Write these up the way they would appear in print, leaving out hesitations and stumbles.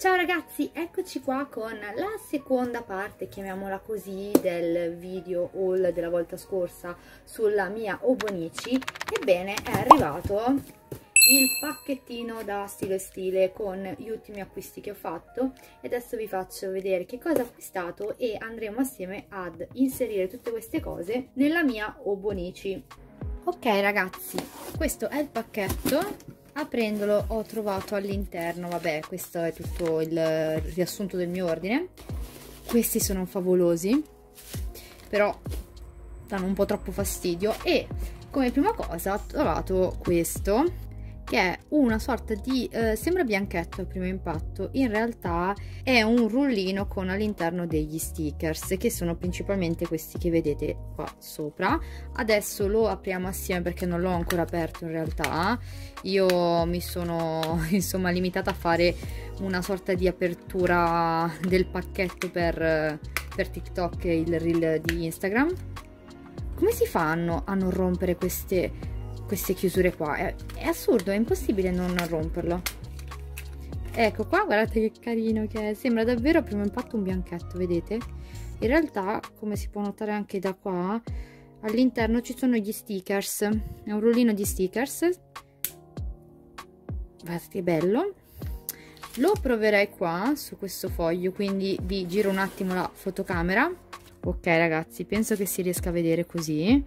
Ciao ragazzi, eccoci qua con la seconda parte, chiamiamola così, del video haul della volta scorsa sulla mia Obonici. Ebbene, è arrivato il pacchettino da Stilo e Stile con gli ultimi acquisti che ho fatto e adesso vi faccio vedere che cosa ho acquistato e andremo assieme ad inserire tutte queste cose nella mia Obonici. Ok ragazzi, questo è il pacchetto. Aprendolo ho trovato all'interno, vabbè, questo è tutto il riassunto del mio ordine. Questi sono favolosi, però danno un po' troppo fastidio. E come prima cosa ho trovato questo, che è una sorta di, sembra bianchetto a primo impatto, in realtà è un rullino con all'interno degli stickers, che sono principalmente questi che vedete qua sopra. Adesso lo apriamo assieme perché non l'ho ancora aperto in realtà. Io mi sono insomma limitata a fare una sorta di apertura del pacchetto per TikTok e il reel di Instagram. Come si fanno a non rompere queste chiusure qua? È assurdo, è impossibile non romperlo. Ecco qua, guardate che carino che è, sembra davvero a primo impatto un bianchetto, vedete? In realtà, come si può notare anche da qua, all'interno ci sono gli stickers, è un rullino di stickers. Guardate che bello. Lo proverei qua su questo foglio, quindi vi giro un attimo la fotocamera. Ok ragazzi, penso che si riesca a vedere così.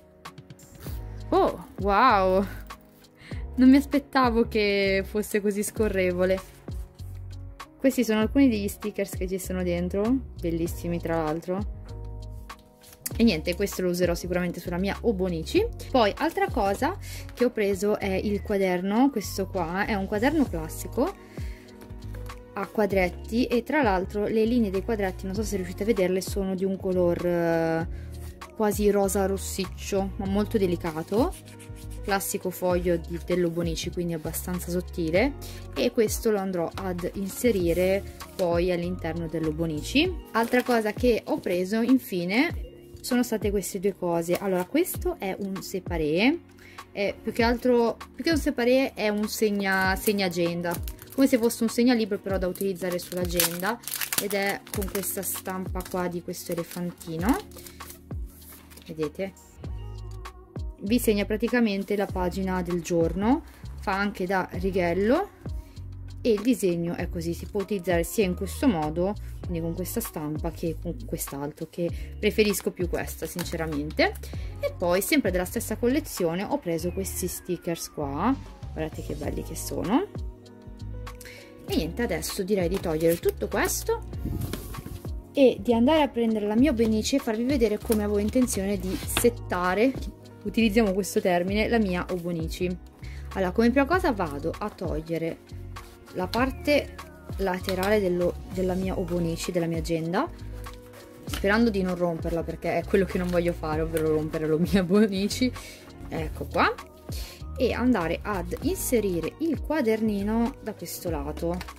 Oh, wow! Non mi aspettavo che fosse così scorrevole. Questi sono alcuni degli stickers che ci sono dentro, bellissimi tra l'altro. E niente, questo lo userò sicuramente sulla mia Obonici. Poi, altra cosa che ho preso è il quaderno. Questo qua è un quaderno classico a quadretti e tra l'altro le linee dei quadretti, non so se riuscite a vederle, sono di un color quasi rosa rossiccio, ma molto delicato, classico foglio dell'Obonici, quindi abbastanza sottile, e questo lo andrò ad inserire poi all'interno dell'Obonici. Altra cosa che ho preso infine sono state queste due cose. Allora, questo è un separé, più che un separé è un segnagenda, come se fosse un segnalibro però da utilizzare sull'agenda, ed è con questa stampa qua di questo elefantino. Vedete? Vi segna praticamente la pagina del giorno, fa anche da righello e il disegno è così, si può utilizzare sia in questo modo, quindi con questa stampa, che con quest'altro, che preferisco più questa sinceramente. E poi sempre della stessa collezione ho preso questi stickers qua, guardate che belli che sono. E niente, adesso direi di togliere tutto questo e di andare a prendere la mia Obonici e farvi vedere come avevo intenzione di settare, utilizziamo questo termine, la mia Obonici. Allora, come prima cosa vado a togliere la parte laterale della mia Obonici, della mia agenda, sperando di non romperla perché è quello che non voglio fare, ovvero rompere la mia Obonici. Ecco qua. E andare ad inserire il quadernino da questo lato.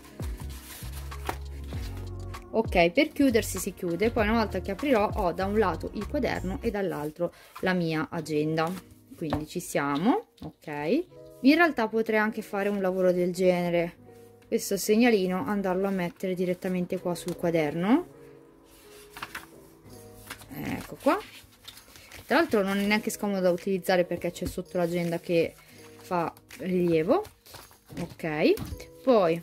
Ok, per chiudersi si chiude, poi una volta che aprirò ho da un lato il quaderno e dall'altro la mia agenda, quindi ci siamo. Ok, in realtà potrei anche fare un lavoro del genere, questo segnalino andarlo a mettere direttamente qua sul quaderno. Ecco qua, tra l'altro non è neanche scomodo da utilizzare perché c'è sotto l'agenda che fa rilievo. Ok, poi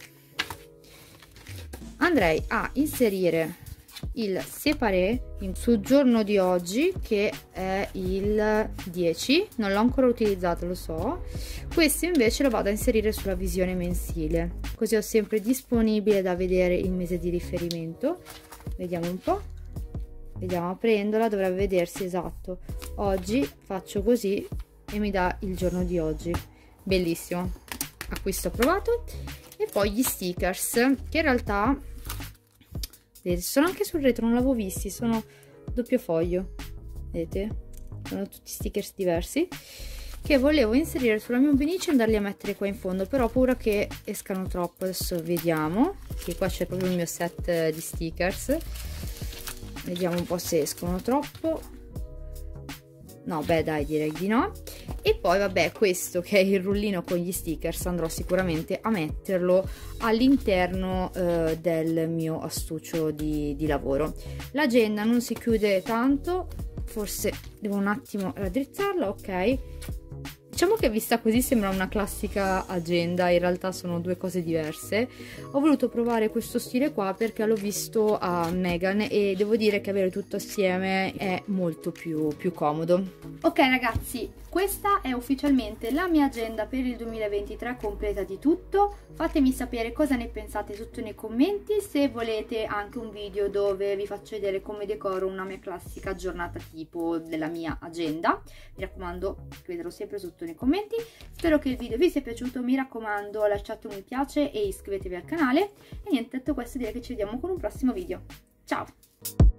andrei a inserire il separé sul giorno di oggi, che è il 10, non l'ho ancora utilizzato, lo so. Questo invece lo vado a inserire sulla visione mensile, così ho sempre disponibile da vedere il mese di riferimento. Vediamo un po', vediamo, aprendola dovrebbe vedersi esatto, oggi faccio così e mi dà il giorno di oggi, bellissimo, acquisto approvato. E poi gli stickers, che in realtà vedete, sono anche sul retro, non l'avevo visti, sono doppio foglio, vedete, sono tutti stickers diversi che volevo inserire sulla mia Obonici e andarli a mettere qua in fondo, però ho paura che escano troppo. Adesso vediamo, che qua c'è proprio il mio set di stickers, vediamo un po' se escono troppo. No, beh, dai, direi di no. E poi, vabbè, questo che è il rullino con gli stickers, andrò sicuramente a metterlo all'interno del mio astuccio di lavoro. L'agenda non si chiude tanto, forse devo un attimo raddrizzarla, ok. Diciamo che vista così sembra una classica agenda, in realtà sono due cose diverse. Ho voluto provare questo stile qua perché l'ho visto a Meghan e devo dire che avere tutto assieme è molto più comodo. Ok ragazzi, questa è ufficialmente la mia agenda per il 2023 completa di tutto. Fatemi sapere cosa ne pensate sotto nei commenti, se volete anche un video dove vi faccio vedere come decoro una mia classica giornata tipo della mia agenda. Mi raccomando, scrivetelo sempre sotto nei commenti. Spero che il video vi sia piaciuto, mi raccomando lasciate un mi piace e iscrivetevi al canale. E niente, detto questo direi che ci vediamo con un prossimo video. Ciao!